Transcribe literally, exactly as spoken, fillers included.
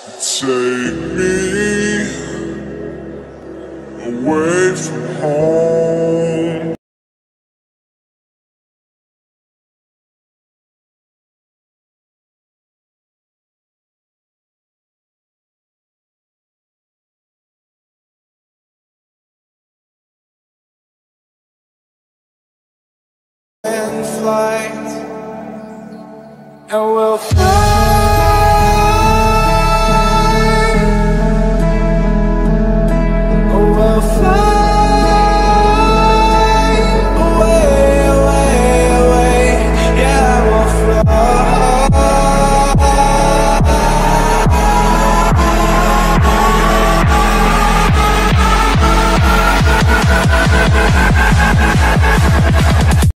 Take me away from home. And flight, and we'll fly.